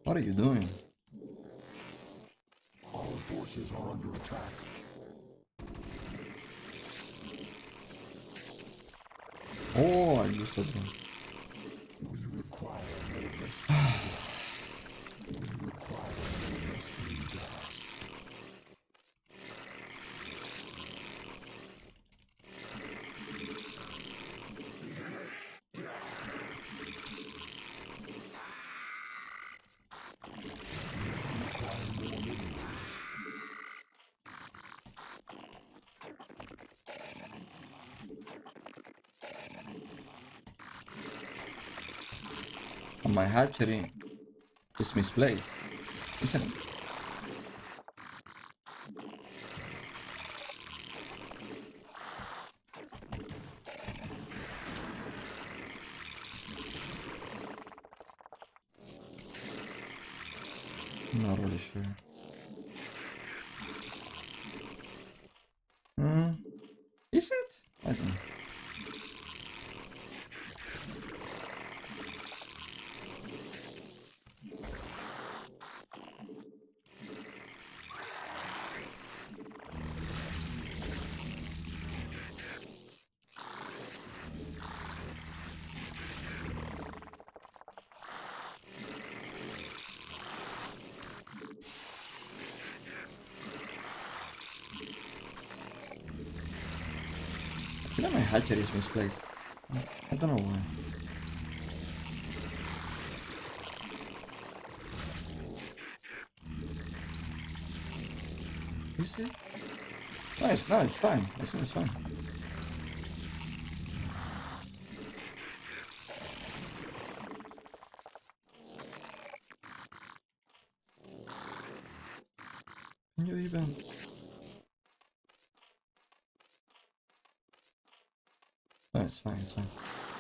What are you doing? Our forces are under attack. Oh, I just opened. We require more rescue gas. We require more rescue gas. And my hatchery is misplaced, isn't it? Not really sure. Is it? I don't know. I feel like my hatchery is misplaced. I don't know why. Is it? No, it's fine. I think it's fine. Can you even? No, it's fine, it's fine.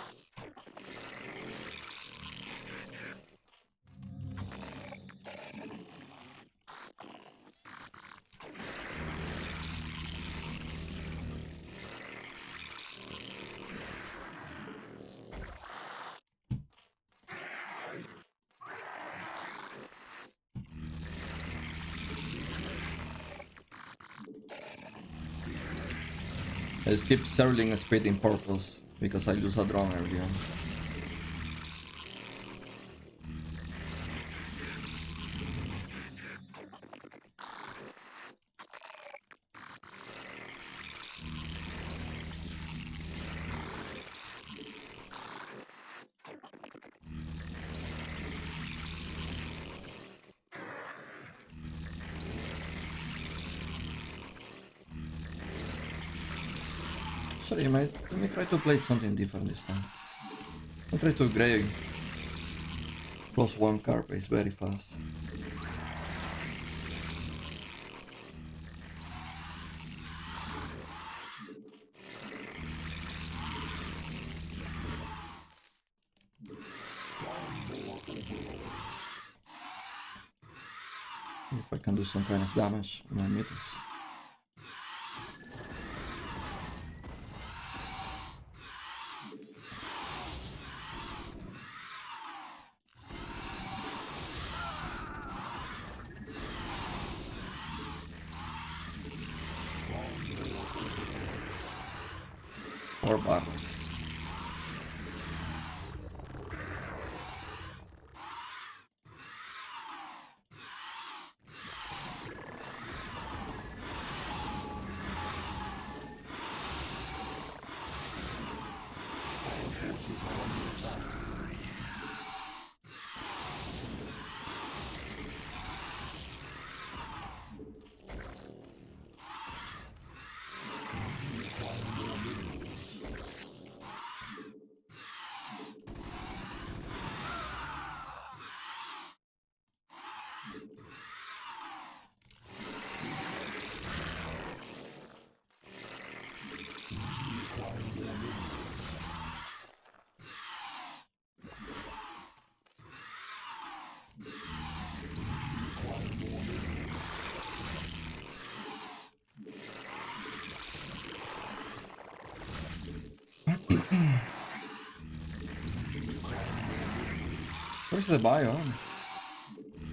I skip Sterling Speed in purpose because I lose a drone early on. Sorry, let me try to play something different this time. I'll try to grave. Plus one card is very fast. If I can do some kind of damage on my meters. Or barrels. Where's the biome?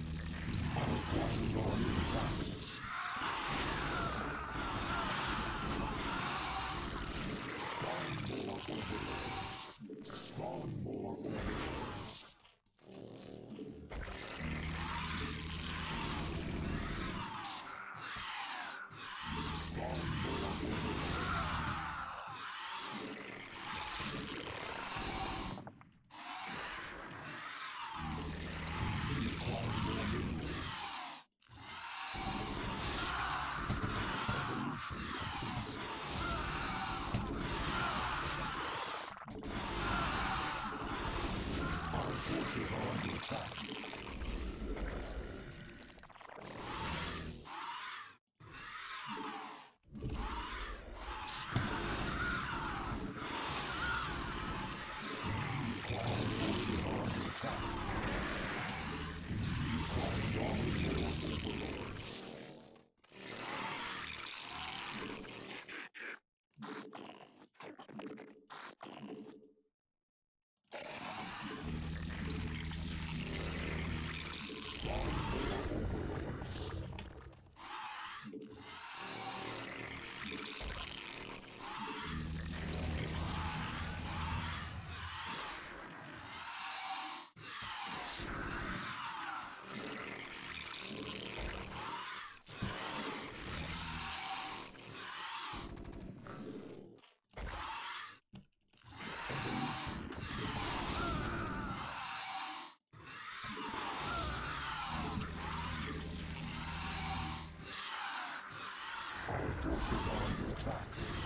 forces are under attack.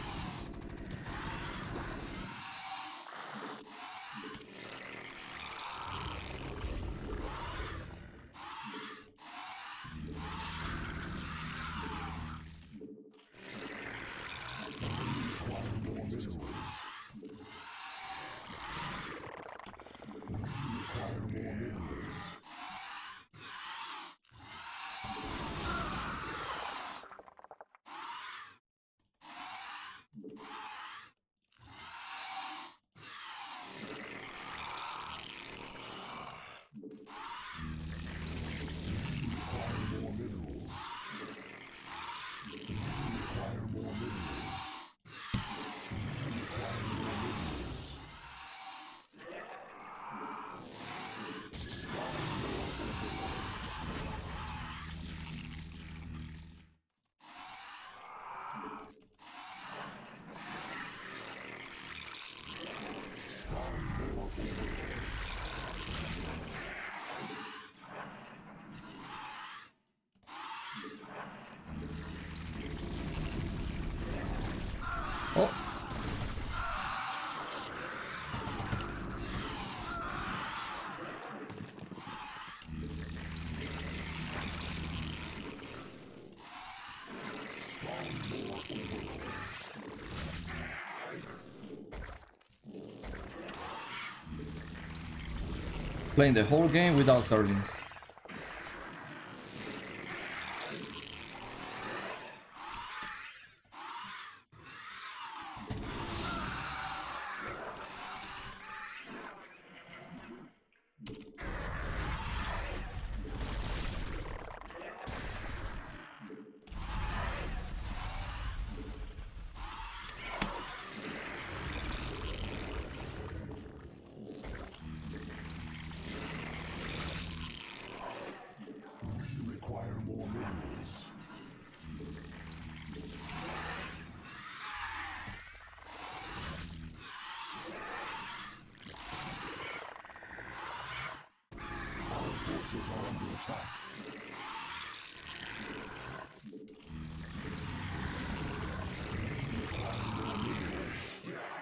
Require more minerals. Require more minerals. Require more minerals. Require more minerals. Require more minerals. Oh! Playing the whole game without Zerlings. Require more minerals. Our forces are under attack. Require more minerals.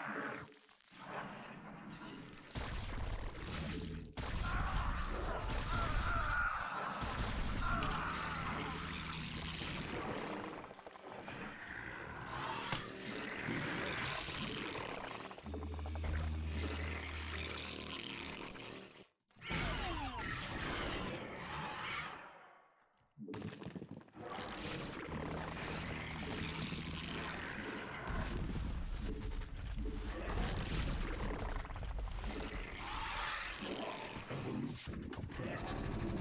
Evolution complete.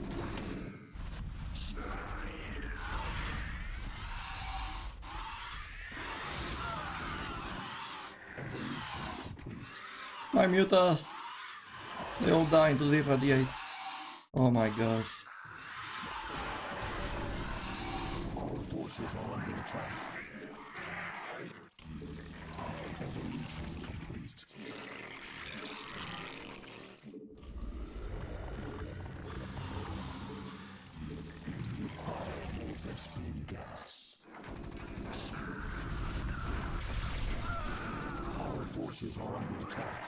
My mutas! They all die into the irradiate. Oh my gosh. Our forces are under attack. Evolution complete. We require more Vespene gas. Our forces are under attack.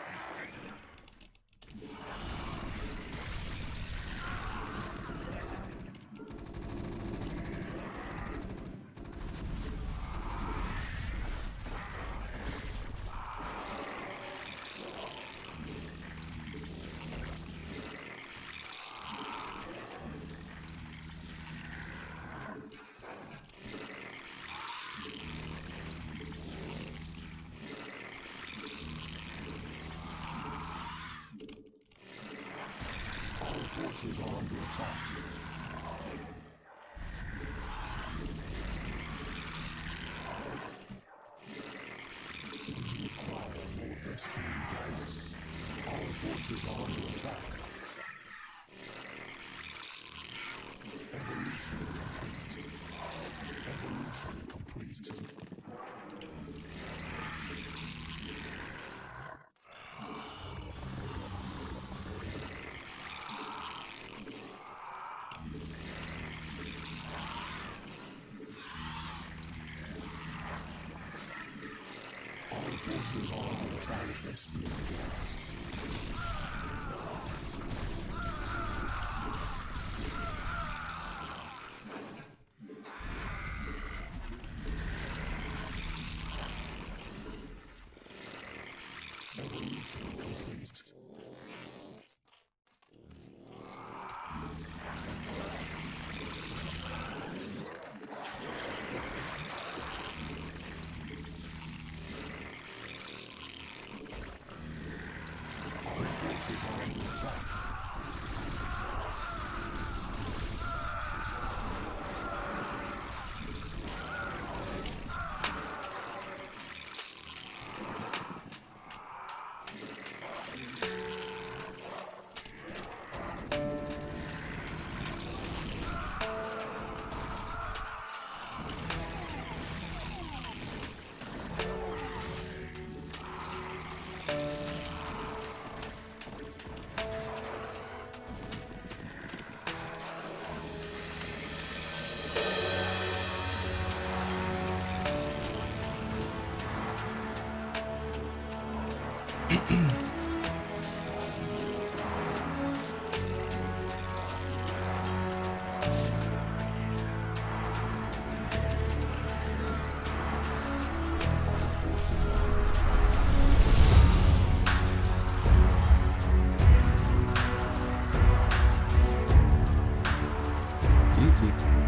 GG.